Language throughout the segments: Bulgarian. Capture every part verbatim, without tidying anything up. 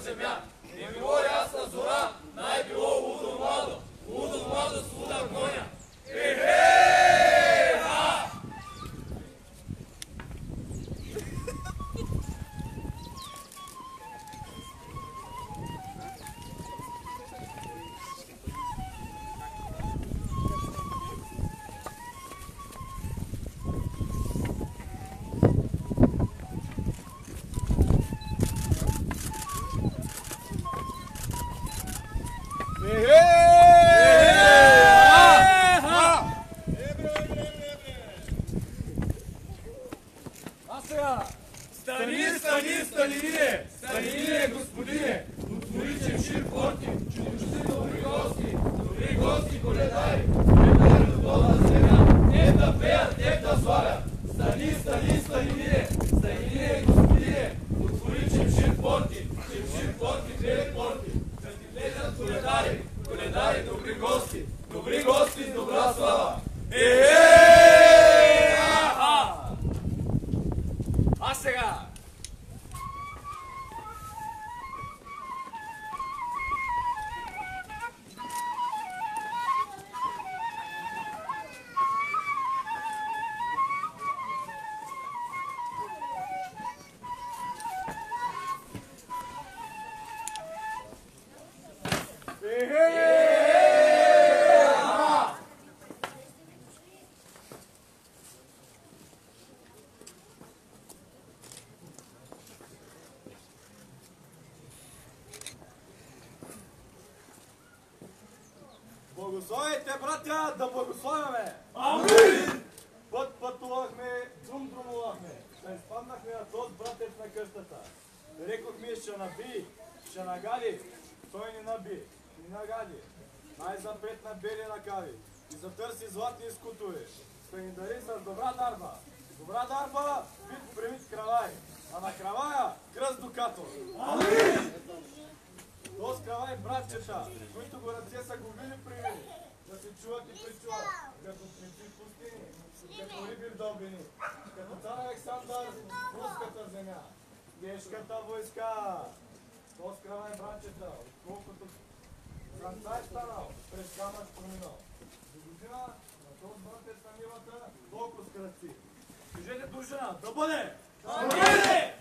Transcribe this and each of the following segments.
земя. Не било ясна зора, най било лудо младо, лудо младо с луда коня. Е-хе-ха! Стани, стани, Станине! Станине, господине! Отвори чемшир порти, чудочи добри гости, добри гости коледари, коледари до Бога земя, те да пеят, те да славят. Стани, стани, Станине! Станине, господине! Отвори чемшир порти, чемшир порти, две порти, да ти влезят коледари, коледари, добри гости, добри гости с добра слава. Е-е-е! А сега! Благословите, братя, да благославяме! Амин! Път пътувахме, друм друмувахме, да изпаднахме на този братец на къщата. Рекохме, ще наби, ще нагади, той ни наби, ни нагади. Най-запред на бели ръкави и затърси златни скутове. Ще ни дари с добра дарба. Добра дарба, бит примит кравай, а на кравая кръст до като. Амин! Този кравай братчета, които го ръце са го били привили, да се чуват и причуват, като птици в пустини, като риби в дълбини, като цар Александър в руската земя, тежката войска. Този кравай братчета, отколкото гранца е станал, през камък проминал. До година на този братец на нивата толкова с кръци. Кажете дружина, да бъде! Да бъде!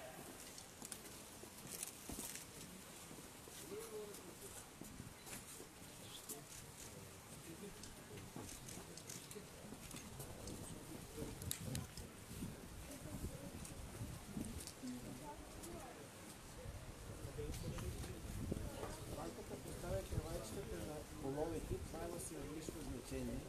Това има си различно значение.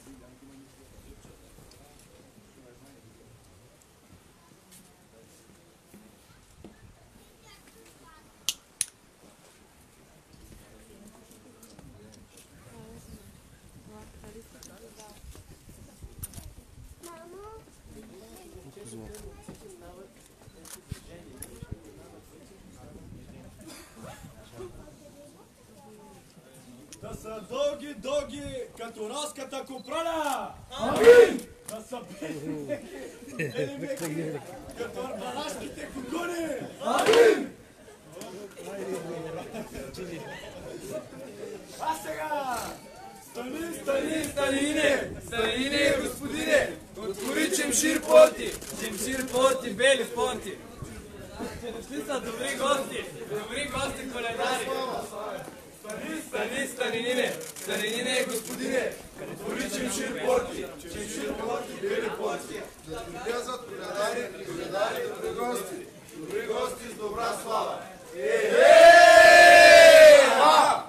Да са дълги, дълги, като раската копрана! Амин! Да са бели, бели меки, като арбалашките кукуни! Амин! А сега! Стани, Стани, Станине! Станине, господине! Отвори чемшир порти, чемшир порти, бели порти. Че дошли са добри гости, добри гости коледари. Стани, стани, Станине! Станине, господине! Отвори чемшир порти, чемшир порти, бели порти. Да ти влязат коледари, коледари, добри гости, добри гости с добра слава. Е-хе-ха!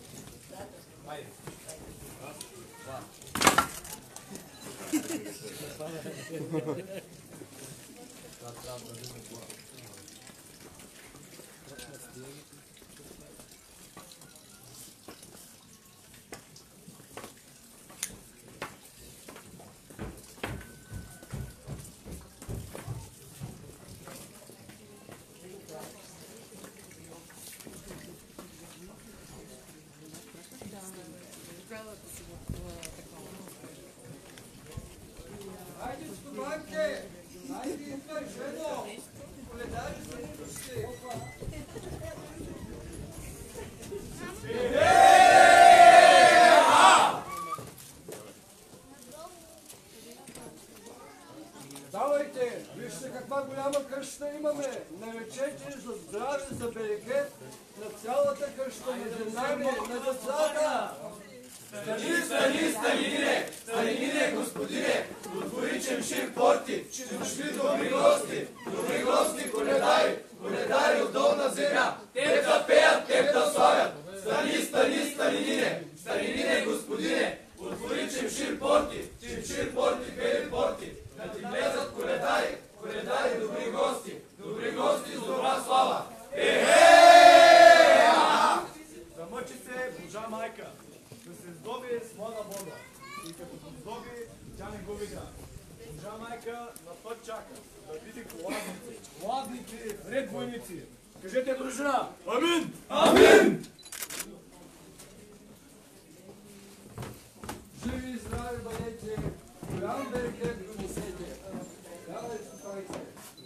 Айде. Раз, два. Ajde, stubanke! Ajde, Iskar, ženo! Koledari se ne pušte! Давайте, вижте каква голяма къща имаме! Наречете за здраве, за берекет на цялата къща, на жена ми, на децата! Стани, стани, Станине! Станине, господине! Отвори чемшир порти! Че дошли добри гости! Добри гости, коледари! Коледари от долна земя! Теб да пеят, теб да славят! Стани, стани, Станине! Станине, господине! Отвори чемшир порти! Чемшир порти, бели порти! Да ти влезат коледари! Коледари, добри гости! Добри гости с добра слава! Ехе! Замъчи се Божа майка, да се здоби с млада вода. И като се здоби, тя не губи град. Божа майка на път чака да види гладници, гладници, ред войници. Кажете, дружина! Амин! Амин! Живи и здрави бъдете, голям берекет го несете. Давай, стопайте.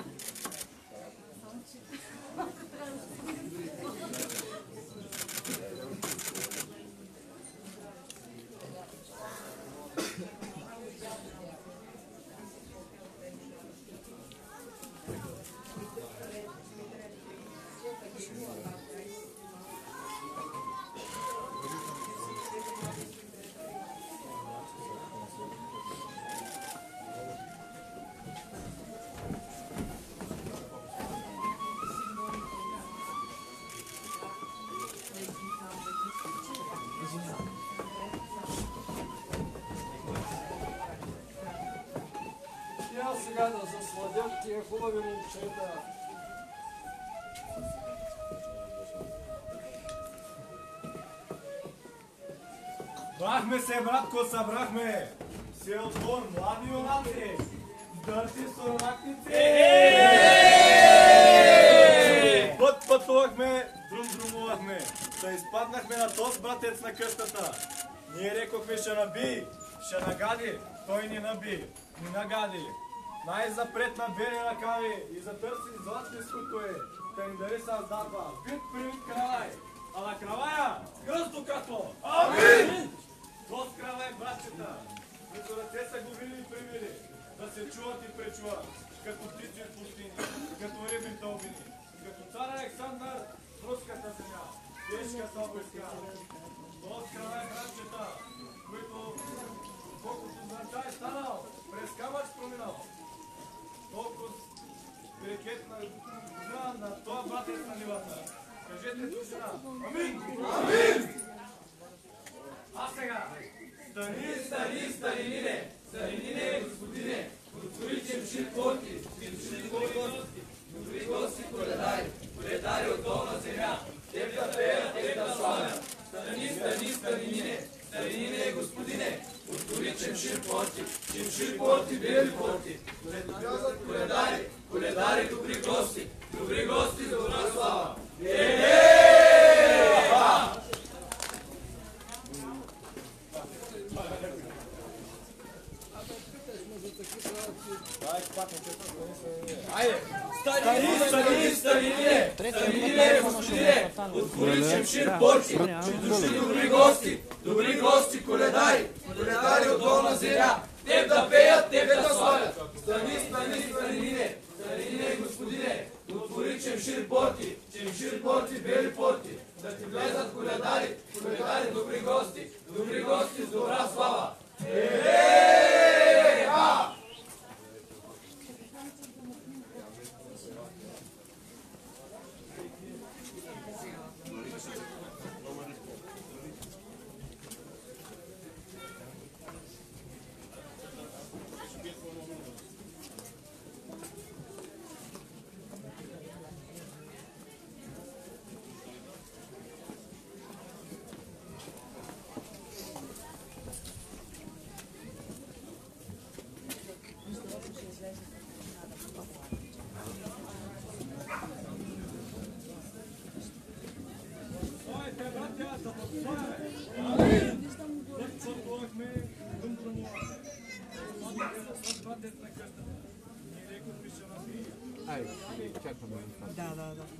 Я сега да засладят тия хубави момчета. Брахме се, братко, събрахме! Все отвор, млади юнаци! Дърти соронакници! Път пътувахме, друм друмувахме. Да изпаднахме на този братец на къщата. Ние рекохме, ще наби, ще нагади. Той ни наби, ни нагади. Най-запред на бели ръкави и затърси златни скутове. Да ни дари създатва. Бит привит кралай. А на кралая гъздо като. Амин! Дос кралай, братчета. Които ръце са го вили и привили. Да се чуват и пречуват. Като птици в пустини. Като риби в дълбини. Като цар Александър в руската земя. Тежката войска. Дос кралай, братчета. Които колкото знача е станал, през камъч проминал. Толкова берекет на година на това братец на нивата. Кажете дружина. Амин! Амин! А сега! Стани, стани, Станине! Станине, господине! Отвори чемшир порти! Чемшир гости! Добри гости, коледари! Коледари от долна земя! Теб да пеят, теб да славят! Стани, стани, Станине! Станине, господине! Отвори чемшир порти! Чемшир порти, бели порти! Коледари! Коледари, добри гости! Добри гости, добра слава! Е-е-е! Стани, стани, Станине! Станине, господине! Отвори чемшир порти! Че дошли добри гости! Добри гости, коледари! Коледари от долна земя! Теб да пеят, теб да славят! Стани, стани, Станине! Станине, господине! Отвори чемшир порти! Чемшир порти, бели порти! Да ти влезат коледари! Коледари, добри гости! Добри гости с добра слава! Е-е-е! Айде, чакаме. Да, да, да.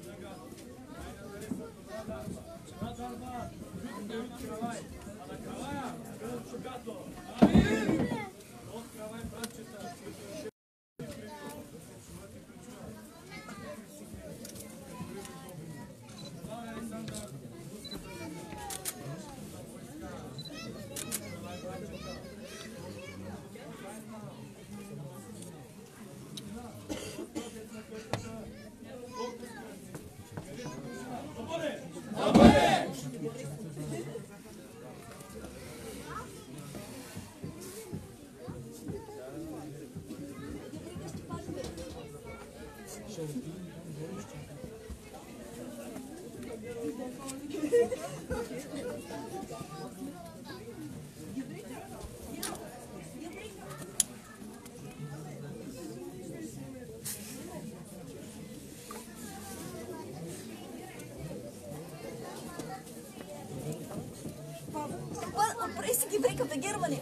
Опри си ги бреката, Германи!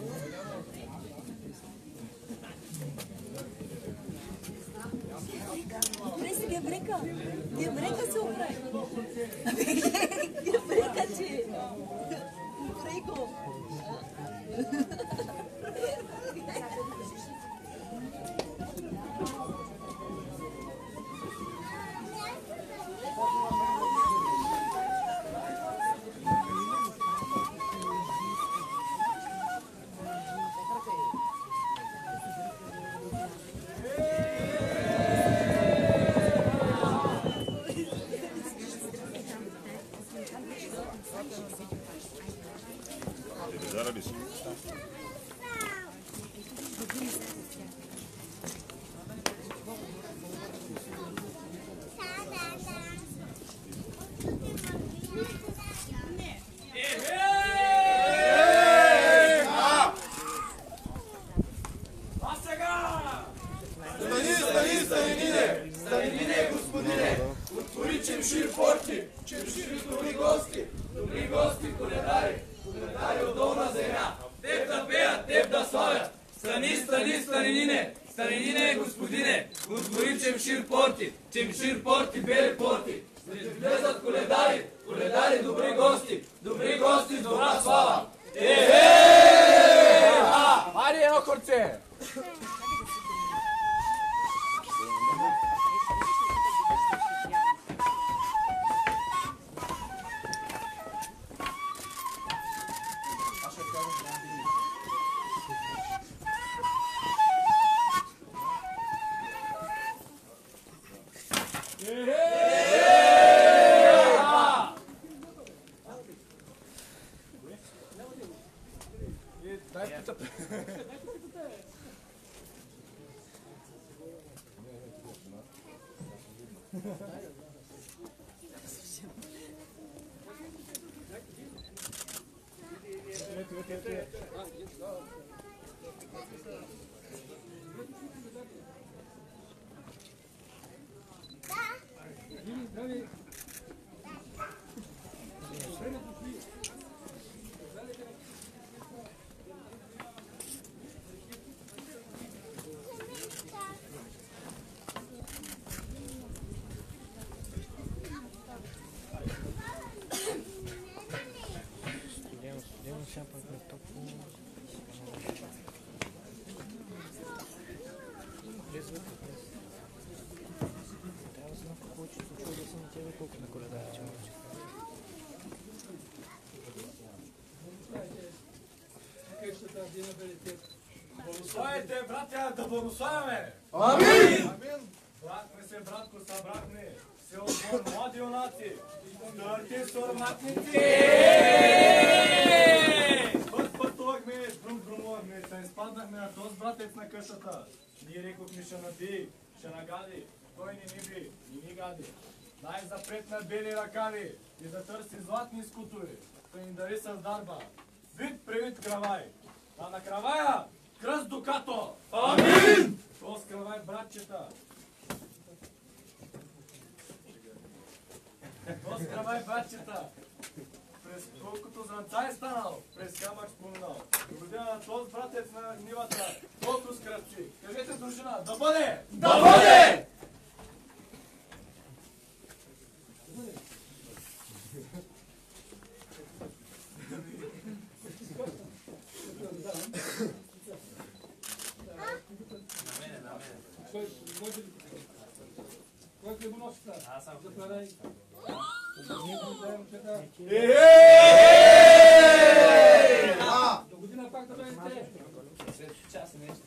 Опри си ги брека! Ги брека се опре! Ги брека, че! Опри го! Чемшир порти, бели порти, влезат коледари, коледари, добри гости, добри гости с добра слава. Е-е-е! Хайде едно хорце! Благословете, братя, да благославяме! Амин! Амин! Брахме се, братко, събрахме се от млади юнаци, старите сорматници! Път пътувахме, друм друмувахме, се изпаднахме на този братец на къщата. Ние рекохме, ще наби, ще нагади, той не ни би, не ни гади. Най-запред на бели ръкави и да търси златни скутори, да ни дари с дарба. Вид привид кравай, а на кравая кръст докато! Амин! То скравай, братчета! То скравай, братчета! През колкото зранца е станал, през камък споминал. Родина на този братец на нивата, колко скръпчи. Кажете, дружина, да бъде! Да бъде! До година пак да дойдете. След час нещо.